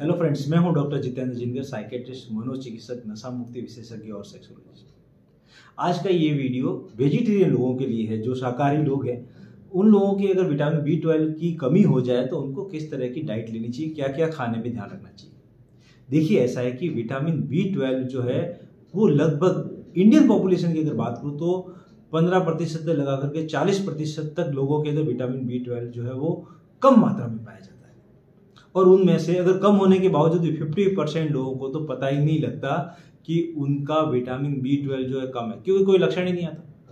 Hello friends, मैं हूं doctor Jitendra Jingar, psychiatrist, मनोचिकित्सक, नशा मुक्ति विशेषज्ञ और सेक्सोलॉजिस्ट। आज का ये वीडियो वेजिटेरियन लोगों के लिए है। जो शाकाहारी लोग हैं उन लोगों की अगर विटामिन B12 की कमी हो जाए तो उनको किस तरह की डाइट लेनी चाहिए, क्या क्या खाने में ध्यान रखना चाहिए। देखिए, ऐसा है कि विटामिन B12 जो है वो लगभग इंडियन पॉपुलेशन की अगर बात करूँ तो 15% से लगा करके 40% तक लोगों के अंदर विटामिन B12 जो है वो कम मात्रा में पाया जाता है। और उनमें से अगर कम होने के बावजूद भी 50% लोगों को तो पता ही नहीं लगता कि उनका विटामिन B12 जो है कम है, क्योंकि कोई लक्षण ही नहीं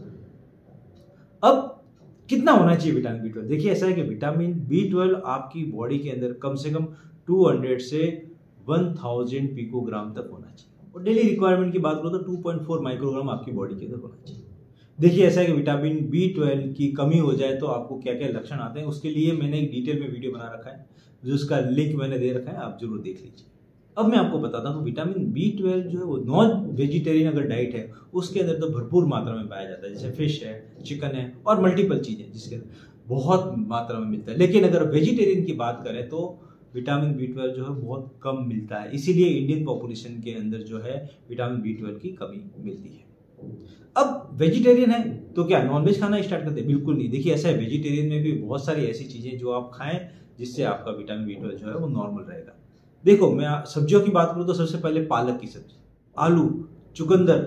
आता। अब कितना होना चाहिए विटामिन B12? देखिए, ऐसा है कि विटामिन B12 आपकी बॉडी के अंदर कम से कम 200 से 1000 पिकोग्राम तक होना चाहिए, और डेली रिक्वायरमेंट की बात करो तो 2.4 माइक्रोग्राम आपकी बॉडी के अंदर होना चाहिए। देखिए, ऐसा है कि विटामिन B12 की कमी हो जाए तो आपको क्या क्या लक्षण आते हैं, उसके लिए मैंने एक डिटेल में वीडियो बना रखा है, जो उसका लिंक मैंने दे रखा है, आप जरूर देख लीजिए। अब मैं आपको बताता हूँ, विटामिन B12 जो है वो नॉन वेजिटेरियन अगर डाइट है उसके अंदर तो भरपूर मात्रा में पाया जाता है, जैसे फिश है, चिकन है और मल्टीपल चीजें जिसके अंदर बहुत मात्रा में मिलता है। लेकिन अगर वेजिटेरियन की बात करें तो विटामिन B12 जो है बहुत कम मिलता है, इसीलिए इंडियन पॉपुलेशन के अंदर जो है विटामिन B12 की कमी मिलती है। अब वेजिटेरियन है तो क्या नॉनवेज खाना स्टार्ट करते हैं? बिल्कुल नहीं। देखिए, ऐसा है, वेजिटेरियन में भी बहुत सारी ऐसी चीजें जो आप खाएं जिससे आपका विटामिन B12 जो है वो नॉर्मल रहेगा। देखो, मैं सब्जियों की बात करूं तो सबसे पहले पालक की सब्जी, आलू, चुकंदर,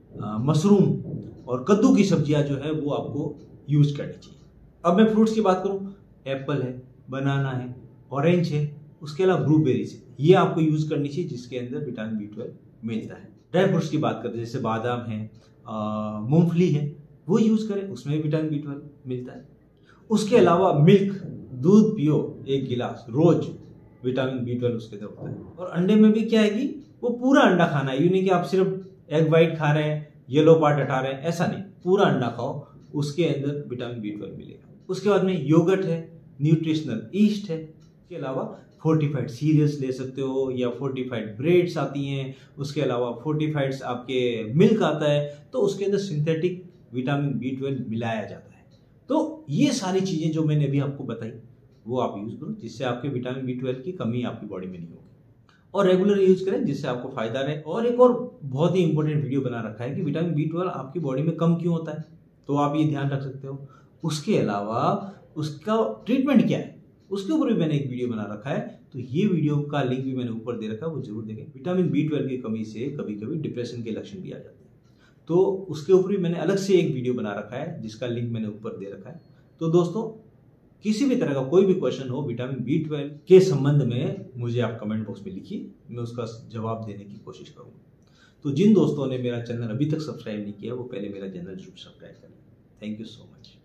मशरूम और कद्दू की सब्जियां जो है वो आपको यूज करनी चाहिए। अब मैं फ्रूट्स की बात करूं, एप्पल है, बनाना है, ऑरेंज है, उसके अलावा ब्लूबेरीज है, ये आपको यूज करनी चाहिए जिसके अंदर विटामिन B12 मिलता है। ड्राई फ्रूट्स की बात करते हैं, जैसे बादाम है, मूंगफली है, वो यूज करें, उसमें विटामिन B12 मिलता है। उसके अलावा मिल्क, दूध पियो 1 गिलास रोज, विटामिन B12 उसके अंदर होता है। और अंडे में भी क्या है कि वो पूरा अंडा खाना है, यूं नहीं कि आप सिर्फ एग वाइट खा रहे हैं, येलो पार्ट हटा रहे हैं, ऐसा नहीं, पूरा अंडा खाओ, उसके अंदर विटामिन B12 मिलेगा। उसके बाद में योगर्ट है, न्यूट्रिशनल ईस्ट है, इसके अलावा फोर्टिफाइड सीरियल्स ले सकते हो या फोर्टिफाइड ब्रेड्स आती हैं, उसके अलावा फोर्टिफाइड्स आपके मिल्क आता है, तो उसके अंदर सिंथेटिक विटामिन B12 मिलाया जाता है। तो ये सारी चीजें जो मैंने अभी आपको बताई वो आप यूज करो, जिससे आपके विटामिन B12 की कमी आपकी बॉडी में नहीं होगी, और रेगुलर यूज करें जिससे आपको फायदा रहे। और एक और बहुत ही इंपॉर्टेंट वीडियो बना रखा है कि विटामिन B12 आपकी बॉडी में कम क्यों होता है, तो आप ये ध्यान रख सकते हो। उसके अलावा उसका ट्रीटमेंट क्या है उसके ऊपर भी मैंने एक वीडियो बना रखा है, तो ये वीडियो का लिंक भी मैंने ऊपर दे रखा है, वो जरूर देखें। विटामिन B12 की कमी से कभी कभी डिप्रेशन के लक्षण भी आ जाते हैं, तो उसके ऊपर भी मैंने अलग से एक वीडियो बना रखा है जिसका लिंक मैंने ऊपर दे रखा है। तो दोस्तों, किसी भी तरह का कोई भी क्वेश्चन हो विटामिन B12 के संबंध में, मुझे आप कमेंट बॉक्स में लिखिए, मैं उसका जवाब देने की कोशिश करूंगा। तो जिन दोस्तों ने मेरा चैनल अभी तक सब्सक्राइब नहीं किया वो पहले मेरा चैनल जरूर सब्सक्राइब करें। Thank you so much.